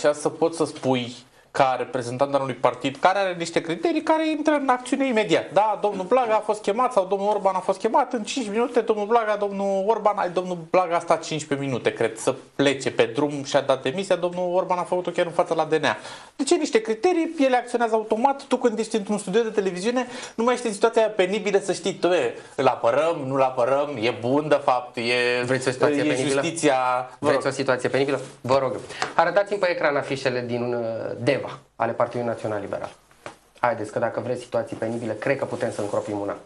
așa să poți să spui ca reprezentant al unui partid care are niște criterii care intră în acțiune imediat. Da, domnul Blaga a fost chemat sau domnul Orban a fost chemat în 5 minute, domnul Blaga a stat 15 minute, cred, să plece pe drum și a dat demisia, domnul Orban a făcut-o chiar în fața la DNA. Deci niște criterii, ele acționează automat, tu când ești într-un studio de televiziune, nu mai ești în situația penibilă să știi, îl apărăm, nu-l apărăm, e bun de fapt, Vreți o situație penibilă? Justiția... Vreți o situație penibilă? Vă rog. Arătați-mi pe ecran afișele din DEVA ale Partidului Național Liberal. Haideți că dacă vreți situații penibile, cred că putem să încropim una.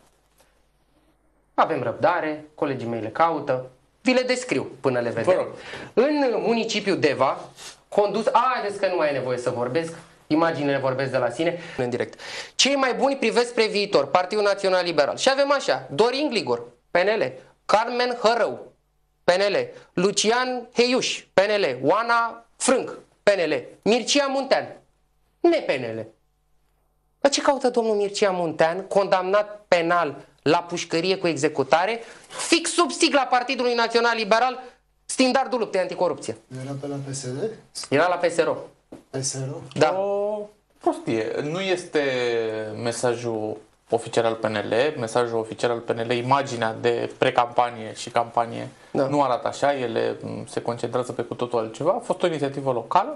Avem răbdare, colegii mei le caută, vi le descriu până le vedem. În municipiul DEVA, condus... Haideți că nu mai e nevoie să vorbesc, imaginile vorbesc de la sine. În direct. Cei mai buni privesc spre viitor, Partidul Național Liberal. Și avem așa, Dorin Gligor, PNL, Carmen Hărău, PNL, Lucian Heiuș, PNL, Oana Frânc, PNL, Mircea Muntean, ne-PNL. Dar ce caută domnul Mircea Muntean, condamnat penal la pușcărie cu executare, fix sub sigla Partidului Național Liberal, standardul luptei anticorupție? Era pe la PSD? Era la PSRO. PSRO? Da. O prostie. Nu este mesajul oficial al PNL, mesajul oficial al PNL, imaginea de precampanie și campanie nu arată așa, ele se concentrează pe cu totul altceva. A fost o inițiativă locală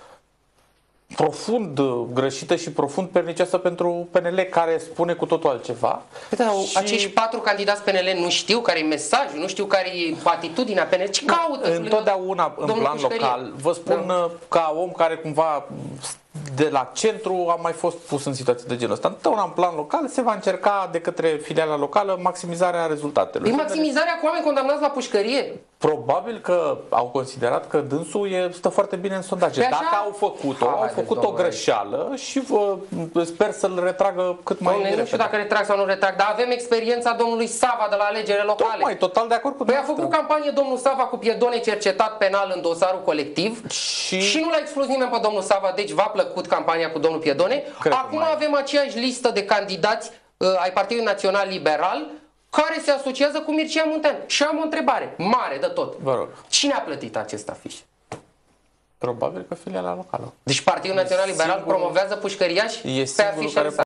profund greșită și profund pernicioasă pentru PNL, care spune cu totul altceva. Și... Acești 4 candidați PNL nu știu care e mesajul, nu știu care e atitudinea PNL. Ce caută? Întotdeauna în plan local, vă spun ca om care cumva de la centru a mai fost pus în situații de genul ăsta. Întotdeauna în plan local se va încerca de către filiala locală maximizarea rezultatelor. E maximizarea cu oameni condamnați la pușcărie? Probabil că au considerat că dânsul stă foarte bine în sondaje. Dacă au făcut-o, au făcut o greșeală și sper să-l retragă cât mai repede. Nu știu dacă retrag sau nu retrag, dar avem experiența domnului Sava de la alegerile locale. Tocmai, total de acord cu Păi a făcut campanie domnul Sava cu Piedone, cercetat penal în dosarul colectiv și nu l-a exclus nimeni pe domnul Sava, deci v-a plăcut campania cu domnul Piedone. Acum avem aceeași listă de candidați ai Partidului Național Liberal care se asociază cu Mircea Muntean. Și am o întrebare mare de tot. Vă rog. Cine a plătit acest afiș? Probabil că filiala locală. Deci Partidul Național Liberal promovează pușcăriași pe afișele sale.